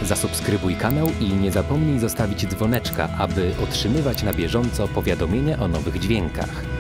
Zasubskrybuj kanał i nie zapomnij zostawić dzwoneczka, aby otrzymywać na bieżąco powiadomienia o nowych dźwiękach.